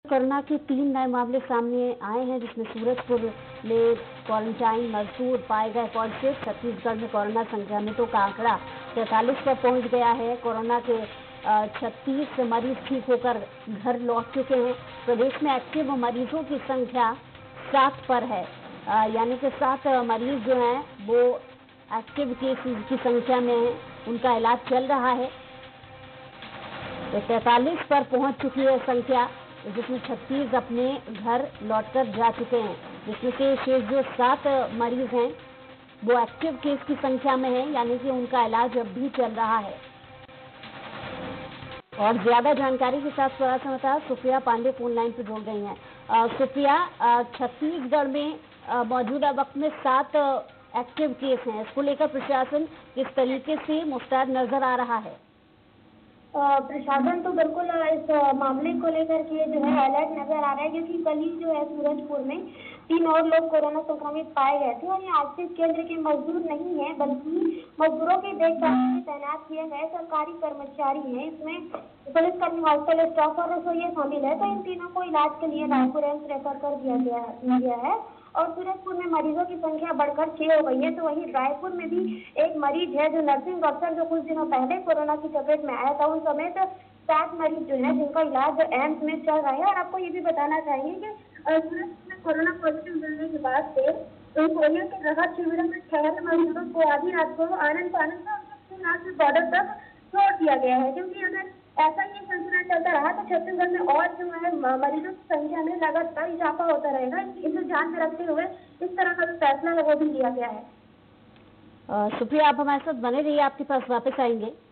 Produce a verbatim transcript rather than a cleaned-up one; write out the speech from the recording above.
Corona के तीन नए मामले सामने आए हैं, जिसमें सूरजपुर में क्वारंटाइन मजदूर पाए गए पॉजिटिव। छत्तीसगढ़ में कोरोना संक्रमितों का आंकड़ा तैंतालीस पर पहुंच गया है। कोरोना के छत्तीस मरीज ठीक होकर घर लौट चुके हैं। प्रदेश में एक्टिव मरीजों की संख्या सात पर है, यानी कि सात मरीज जो हैं वो एक्टिव केसेस की संख्या में हैं, उनका इलाज चल रहा है। तो तैंतालीस पर पहुंच चुकी है संख्या, जिसमें छत्तीस अपने घर लौटकर जा चुके हैं, जिसमें के शेष जो सात मरीज हैं वो एक्टिव केस की संख्या में हैं, यानी कि उनका इलाज अब भी चल रहा है। और ज्यादा जानकारी के साथ थोड़ा सा बता सुप्रिया पांडे फोन लाइन पर जुड़ गई हैं। सुप्रिया, छत्तीसगढ़ में मौजूदा वक्त में सात एक्टिव केस हैं, इसको लेकर प्रशासन किस तरीके से मुस्तैद नजर आ रहा है? प्रशासन तो बिल्कुल इस मामले को लेकर के जो है अलर्ट नजर आ रहा है, क्योंकि कल ही जो है सूरजपुर में तीन और लोग कोरोना संक्रमित पाए गए थे। और ये आश्रित केंद्र के मजदूर नहीं है, बल्कि मजदूरों की देखभाल में तैनात किए गए सरकारी कर्मचारी हैं। इसमें पुलिसकर्मी, हॉस्टल स्टाफ और रसोइया शामिल है। तो इन तीनों को इलाज के लिए रायपुर एम्स रेफर कर दिया गया गया है। और सूरजपुर में मरीजों की संख्या बढ़कर छह हो गई है। तो वहीं रायपुर में भी एक मरीज है जो नर्सिंग डॉक्टर, जो कुछ दिनों पहले कोरोना की चपेट में आया था, उन समेत सात मरीज जो है जिनका इलाज एम्स में चल रहा है। और आपको ये भी बताना चाहिए कि सूरजपुर में कोरोना पॉजिटिव मिलने के बाद से रसोइया के राहत शिविरों में ठहरे मरीजों को आधी रात को आनंद पानंद से बॉर्डर तक छोड़ दिया गया है, क्योंकि अगर ऐसा ही सिलसिला चलता रहा तो छत्तीसगढ़ में और जो है मरीजों की संख्या में लगातार इजाफा होता रहेगा। इसे ध्यान में रखते हुए इस तरह का जो फैसला है वो भी लिया गया है। सुप्रिया, आप हमारे साथ बने रहिए, आपके पास वापस आएंगे।